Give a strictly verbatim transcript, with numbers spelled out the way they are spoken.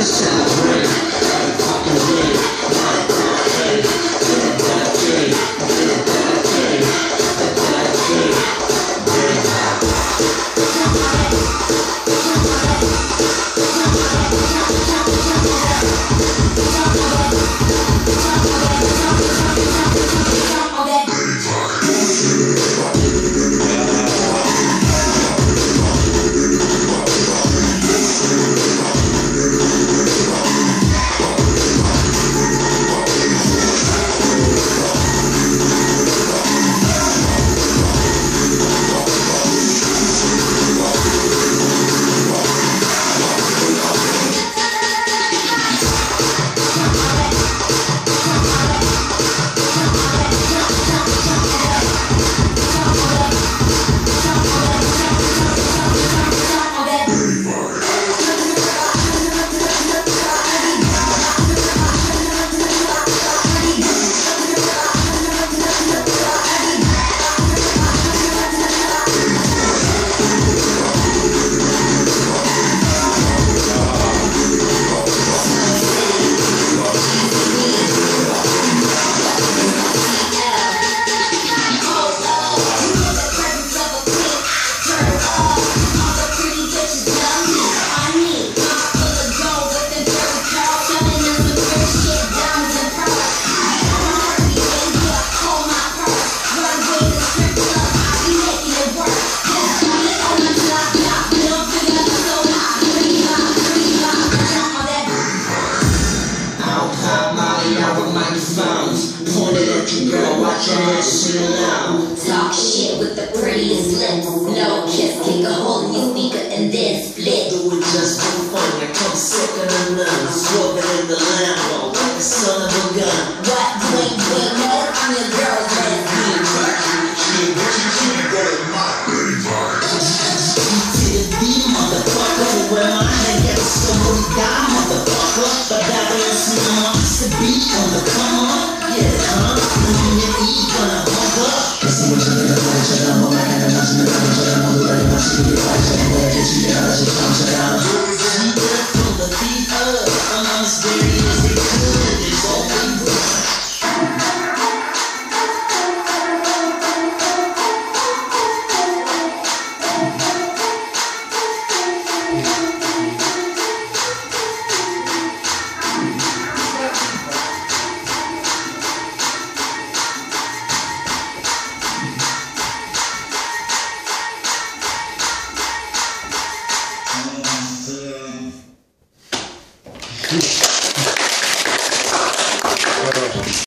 Pointed at your girl, watch your ass chill out. Talk shit with the prettiest lips. No kiss, kick a hole in your speaker and then split. Do it just for fun, I come sicker than none. Swerving in the Lambo like the son of a gun. What? You ain't doing that? I'm your girl's lesbian. To the beat, motherfucker. Where my head gets somebody die, motherfucker. But that ain't some months to be on the come on. Yeah, huh? When you eat, gonna hug up. See what you're gonna find, shut down. What my hand, I'm not gonna find, shut down. What I'm not gonna find, shut down. What I'm not gonna find, shut down. Shut down. She went from the beat up. I'm as dirty as they could. It's all we want. Cool.